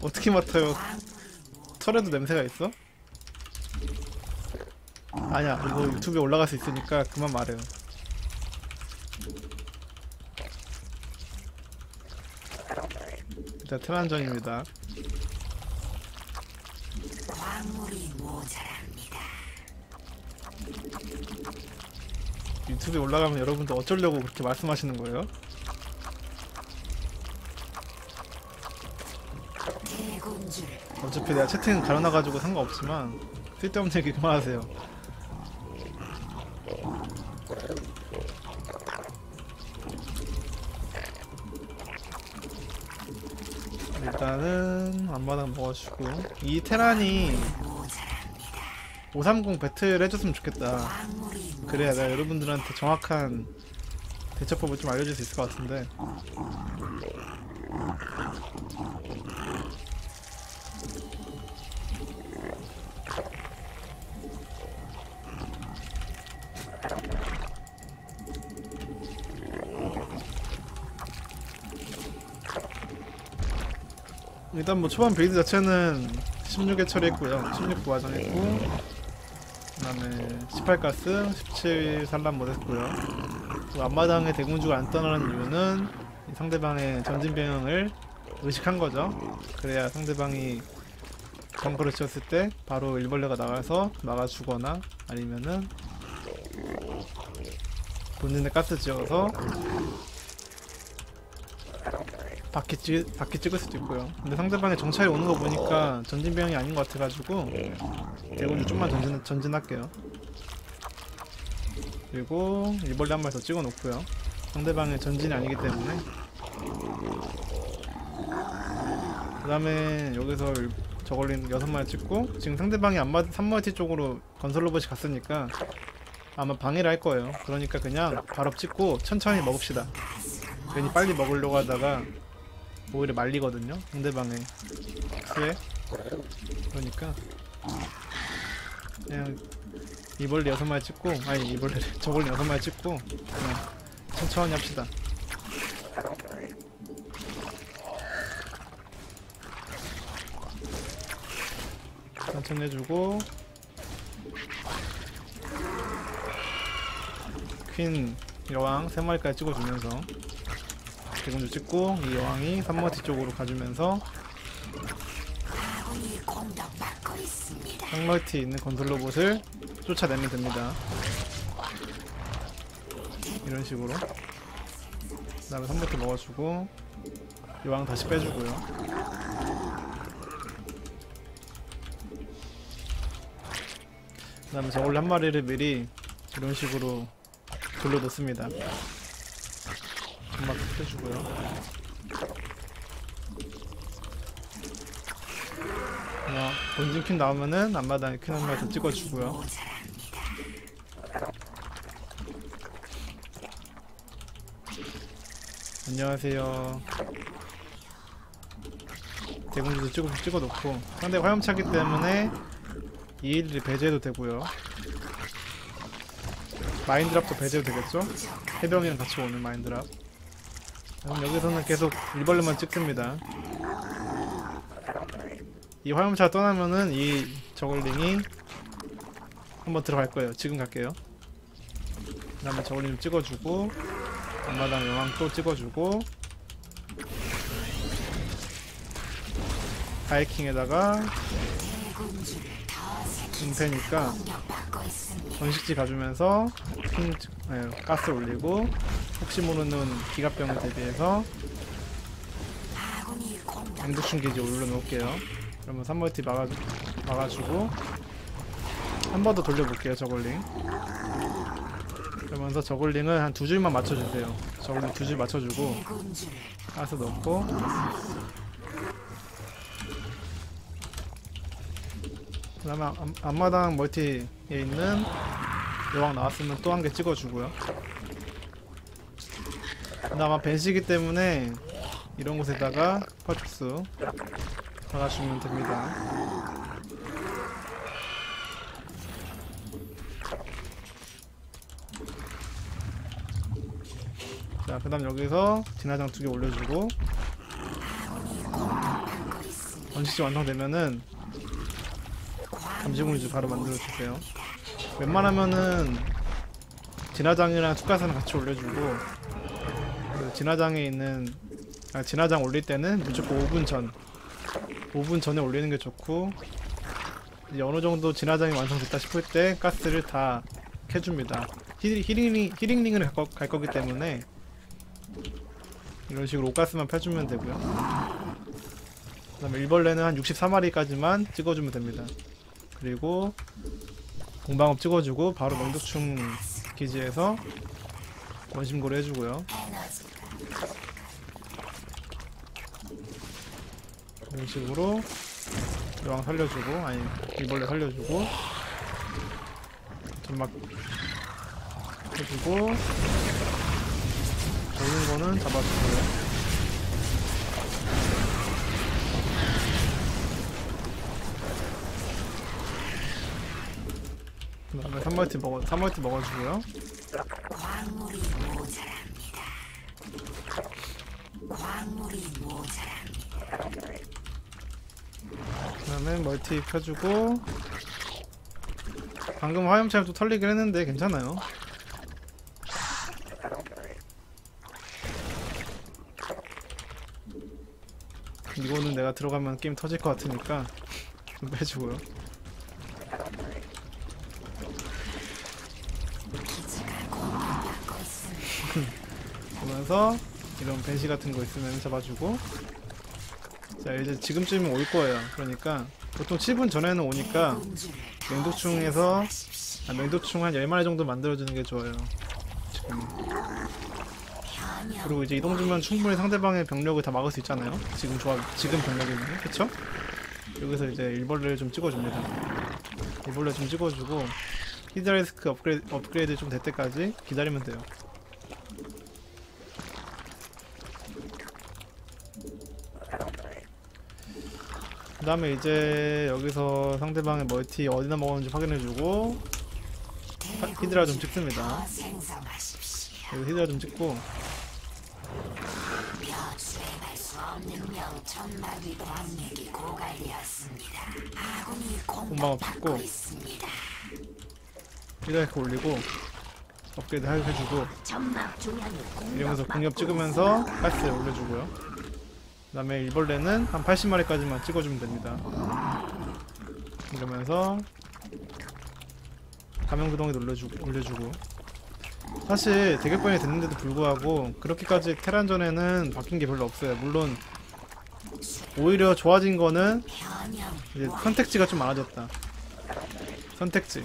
어떻게 맡아요? 털에도 냄새가 있어? 아니야, 이거 유튜브에 올라갈 수 있으니까 그만 말해요. 일단 테란전입니다. 유튜브에 올라가면 여러분들 어쩌려고 그렇게 말씀하시는 거예요? 어차피 내가 채팅 가려놔가지고 상관없지만 쓸데없는 얘기 그만하세요. 일단은 앞마당 먹어주고, 이 테란이 530 배틀 해줬으면 좋겠다. 그래야 내가 여러분들한테 정확한 대처법을 좀 알려줄 수 있을 것 같은데. 일단 뭐 초반 빌드 자체는 16에 처리했고요. 16 부화장했고, 그 다음에 18가스, 17 산란 못했고요. 앞마당에 대군주가 안 떠나는 이유는 상대방의 전진병을 의식한 거죠. 그래야 상대방이 벙커를 치웠을 때 바로 일벌레가 나가서 막아주거나 아니면은 본진에 가스 지어서 바퀴 찍을 수도 있고요. 근데 상대방이 정찰이 오는 거 보니까 전진병이 아닌 것 같아가지고 대군주 좀만 전진할게요. 그리고 일벌레 한 마리 더 찍어 놓고요. 상대방의 전진이 아니기 때문에. 그 다음에 여기서 저걸린 6마리 찍고, 지금 상대방이 3멀티 쪽으로 건설 로봇이 갔으니까 아마 방해를 할 거예요. 그러니까 그냥 바로 찍고 천천히 먹읍시다. 괜히 빨리 먹으려고 하다가 오히려 말리거든요, 상대방의 수에. 그러니까 그냥 이벌레 6마리 찍고, 아니 이벌레 저걸린 6마리 찍고 그냥 천천히 합시다. 천천히 해주고, 퀸 여왕 3마리까지 찍어주면서 대군주 찍고, 이 여왕이 3멀티 쪽으로 가주면서 3멀티 있는 건설 로봇을 쫓아내면 됩니다. 이런 식으로. 그 다음에 3멀티 먹어주고 여왕 다시 빼주고요. 그 다음에 저걸로 한 마리를 미리 이런 식으로 돌려놓습니다. 한마디 빼주고요. 본진 퀸 나오면은 앞마당에 퀸 한 마리 더 찍어주고요. 안녕하세요. 대군주도 찍어놓고, 상대 화염차기 때문에 211을 배제해도 되고요. 마인드랍도 배제해도 되겠죠? 해병이랑 같이 오는 마인드랍. 그럼 여기서는 계속 일벌레만 찍습니다. 이 화염차가 떠나면은 이 저글링이 한번 들어갈 거예요. 지금 갈게요. 그 다음에 저글링 찍어주고, 앞마당 여왕 또 찍어주고, 바이킹에다가 은폐니까 전식지 가주면서 가스 올리고, 혹시 모르는 기갑병을 대비해서 앵두충 기지 올려놓을게요. 그러면 3멀티 막아주고 한 번 더 돌려볼게요. 저글링. 그러면서 저글링을 한 2줄만 맞춰주세요. 저글링 2줄 맞춰주고 가스 넣고, 그 다음에 앞마당 멀티에 있는 여왕 나왔으면 또 한 개 찍어주고요. 근데 아마 벤시기 때문에 이런 곳에다가 펄촉수 박아주면 됩니다. 그 다음 여기서 진화장 2개 올려주고, 번식지 완성되면은 감시공주 바로 만들어주세요. 웬만하면은 진화장이랑 축가사는 같이 올려주고, 그 진화장에 있는 진화장 올릴 때는 무조건 5분 전에 올리는 게 좋고, 이제 어느 정도 진화장이 완성됐다 싶을 때 가스를 다 켜줍니다. 힐링링을 갈 거기 때문에 이런 식으로 옷가스만 펴주면 되고요. 그 다음에 일벌레는 한 64마리까지만 찍어주면 됩니다. 그리고 공방업 찍어주고 바로 맹독충 기지에서 원심고를 해주고요. 이런 식으로 여왕 살려주고, 아니 일벌레 살려주고, 점막 해주고, 오는 거는 잡아주고요. 그 다음에 3멀티 먹어주고요. 광물이 모자랍니다. 광물이 모자랍니다. 그 다음에 멀티 켜주고, 방금 화염차를 또 털리긴 했는데 괜찮아요. 이거는 내가 들어가면 게임 터질 것 같으니까 좀 빼주고요. 보면서 이런 벤시 같은 거 있으면 잡아주고. 자, 이제 지금쯤이면 올 거예요. 그러니까 보통 7분 전에는 오니까 맹독충에서 맹독충 한 10마리 정도 만들어주는 게 좋아요. 지금. 그리고 이제 이동 주면 충분히 상대방의 병력을 다 막을 수 있잖아요. 지금 병력이면, 그쵸? 여기서 이제 일벌레를 좀 찍어줍니다. 일벌레 좀 찍어주고 히드라리스크 업그레이드 좀 될 때까지 기다리면 돼요. 그 다음에 이제 여기서 상대방의 멀티 어디다 먹었는지 확인해주고 히드라 좀 찍습니다. 여기 히드라 좀 찍고 공방업 찍고 히드라 이렇게 올리고 업그레이드 해주고, 이러면서 공격 찍으면서 가스 올려주고요. 그 다음에 일벌레는 한 80마리까지만 찍어주면 됩니다. 이러면서 감염구덩이도 올려주고. 사실 대격변이 됐는데도 불구하고 그렇게까지 테란전에는 바뀐 게 별로 없어요. 물론 오히려 좋아진 거는 이제 선택지가 좀 많아졌다. 선택지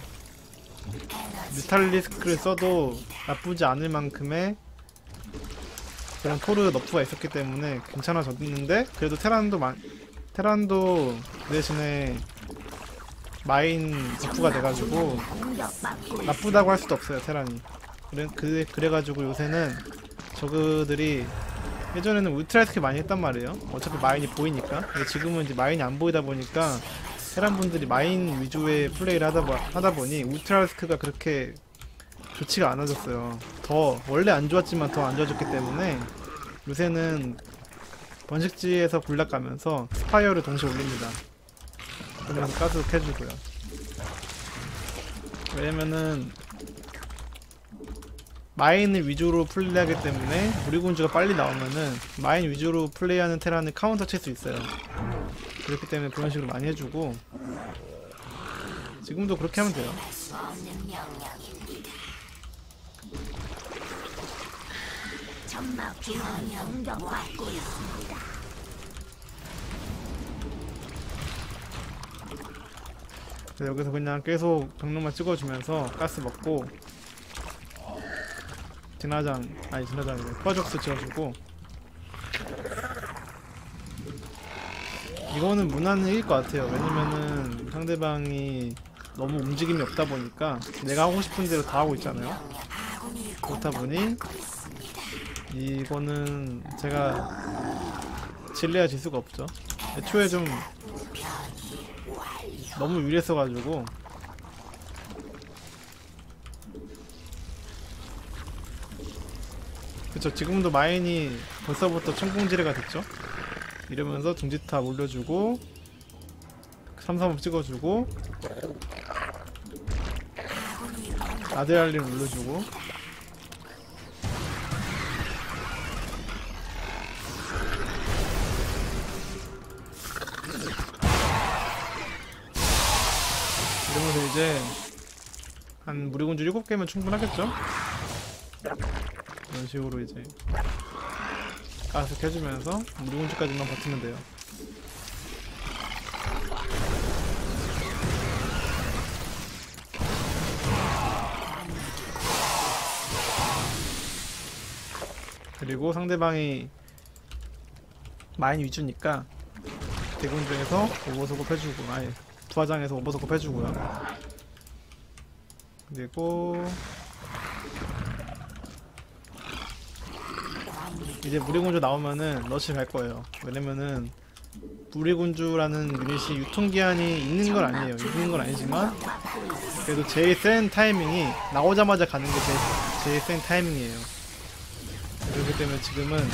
뮤탈리스크를 써도 나쁘지 않을 만큼의 그런 토르 너프가 있었기 때문에 괜찮아졌는데, 그래도 테란도 그 대신에 마인 버프가 돼가지고 나쁘다고 할 수도 없어요. 테란이 그래가지고 요새는 저그들이, 예전에는 울트라스킬 많이 했단 말이에요. 어차피 마인이 보이니까. 근데 지금은 이제 마인이 안 보이다 보니까 테란 분들이 마인 위주의 플레이를 하다 보니 울트라스크가 그렇게 좋지가 않아졌어요. 원래 안 좋았지만 더 안 좋아졌기 때문에 요새는 번식지에서 군락 가면서 스파이어를 동시에 올립니다. 그러면서 가스도 캐주고요. 왜냐면은 마인을 위주로 플레이하기 때문에 무리군주가 빨리 나오면은 마인 위주로 플레이하는 테란을 카운터 칠 수 있어요. 그렇기 때문에 그런 식으로 많이 해주고, 지금도 그렇게 하면 돼요. 여기서 그냥 계속 병력만 찍어주면서 가스 먹고, 진화장이래, 퍼적스 찍어주고. 이거는 무난히 이길 것 같아요. 왜냐면은 상대방이 너무 움직임이 없다 보니까 내가 하고 싶은 대로 다 하고 있잖아요. 그렇다 보니 이거는 제가 질려야 질 수가 없죠. 애초에 좀 너무 유리했어가지고. 그쵸, 지금도 마인이 벌써부터 천공지뢰가 됐죠. 이러면서 둥지탑 올려주고 335 찍어주고 아드레날린 눌러주고 이러면서 이제 한 무리군주 7개면 충분하겠죠? 이런 식으로 이제 가스 켜주면서 무리군주까지만 버티면 돼요. 그리고 상대방이 마인 위주니까 대군중에서 오버소급 해주고, 아예 투하장에서 오버소급 해주고요. 그리고 이제 무리군주 나오면은 러시 갈 거예요. 왜냐면은 무리군주라는 유닛이 유통기한이 있는 건 아니에요. 있는 건 아니지만 그래도 제일 센 타이밍이 나오자마자 가는 게 제일 센 타이밍이에요. 그렇기 때문에 지금은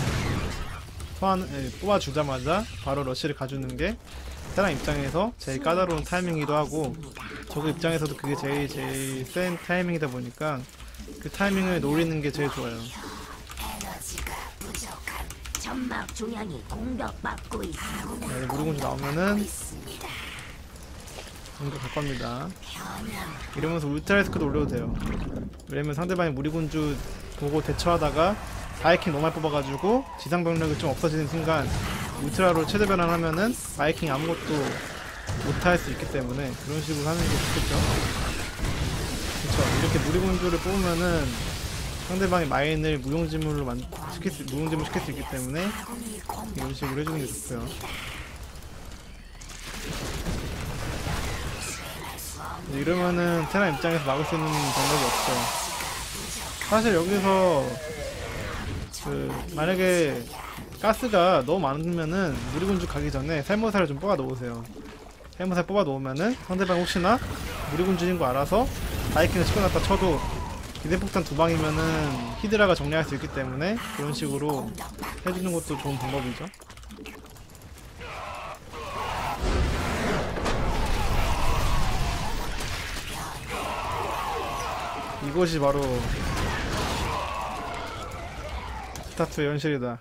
뽑아주자마자 바로 러시를 가주는 게 사람 입장에서 제일 까다로운 타이밍이기도 하고 저그 입장에서도 그게 제일 센 타이밍이다 보니까 그 타이밍을 노리는 게 제일 좋아요. 에너지가 부족한 점막 중앙이 공격받고 있습니다. 네, 무리군주 나오면은 있습니다. 공격할 겁니다. 이러면서 울트라리스크도 올려도 돼요. 왜냐면 상대방이 무리군주 보고 대처하다가 바이킹 너무 많이 뽑아가지고 지상 병력이 좀 없어지는 순간 울트라로 최대 변환하면은 바이킹이 아무것도 못할 수 있기 때문에 그런 식으로 하는 게 좋겠죠. 그쵸. 이렇게 무리군주를 뽑으면은 상대방이 마인을 무용지물로 시킬 수 있기 때문에 이런 식으로 해주는 게 좋고요. 이러면은 테란 입장에서 막을 수 있는 방법이 없죠. 사실 여기서 만약에 가스가 너무 많으면은 무리군주 가기 전에 살모사를 좀 뽑아 놓으세요. 살모사 뽑아 놓으면은 상대방 혹시나 무리군주인 거 알아서 바이킹을 치고났다 쳐도 기대폭탄 2방이면은 히드라가 정리할 수 있기 때문에 그런 식으로 해주는 것도 좋은 방법이죠. 이것이 바로 스타트의 현실이다.